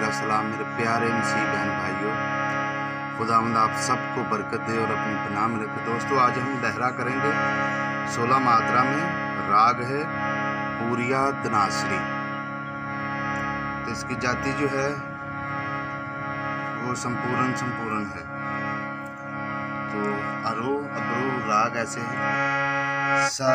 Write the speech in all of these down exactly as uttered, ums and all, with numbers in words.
मेरा सलाम मेरे प्यारे मसीह बहन भाइयों। खुदावंद आप सबको बरकत दे और अपनी पनाह में रखे। दोस्तों, आज हम लहरा करेंगे सोलह मात्रा में। राग है पूरिया धनासरी। तो इसकी जाति जो है वो संपूर्ण संपूर्ण है। तो अरो अबरू राग ऐसे है। सा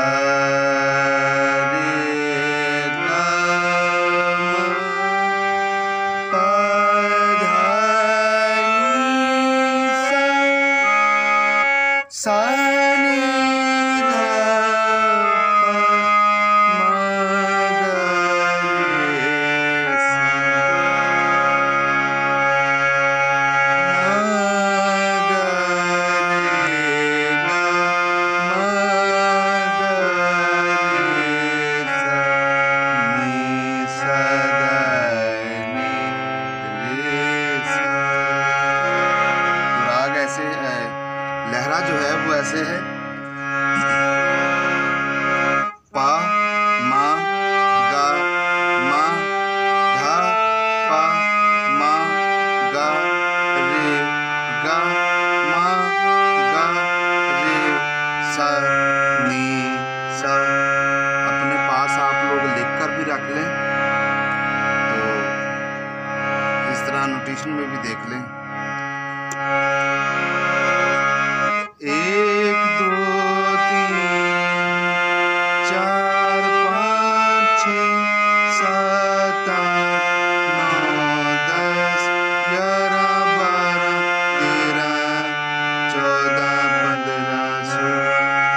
सा नी धा प म ग रे सा म ग रे ग म ग रे सा नी सा ध नी रे सा। राग ऐसे है, लहरा जो है वो ऐसे है। पा मा गा मा धा पा मा गा रे गा मा गा रे सा नी सा। अपने पास आप लोग लिखकर भी रख लें, तो इस तरह नोटेशन में भी देख लें। एक दो तीन चार पाँच छः सात आठ नौ दस ग्यारह बारह तेरह चौदह पंद्रह सोलह।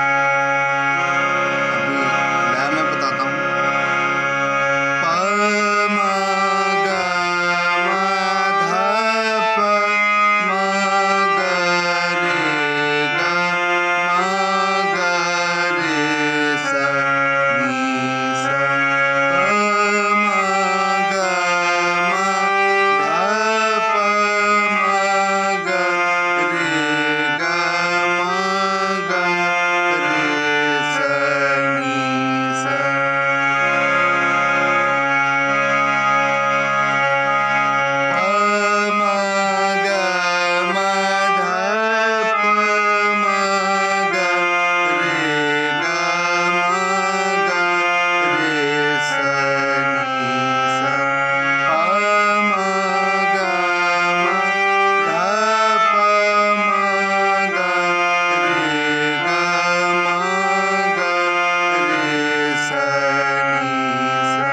अभी लय मैं बताता हूँ। प म ग म ध प म ग रे ग म ग रे सा नी सा। प म ग म ध प म ग रे ग म ग रे सा नी सा। प म ग म ध प म ग रे ग म ग रे सा नी सा। प म ग म ध प म ग रे ग म ग रे सा नी सा।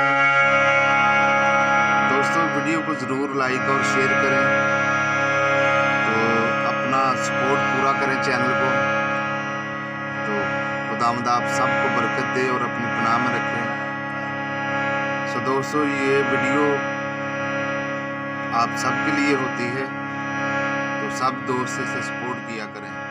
दोस्तों, वीडियो को ज़रूर लाइक और शेयर करें, तो अपना सपोर्ट पूरा करें चैनल को। तो खुदावंद आप सबको बरकत दे और अपनी पनाह में रखें। सो दोस्तों, ये वीडियो आप सबके लिए होती है, तो सब दोस्त इसे सपोर्ट किया करें।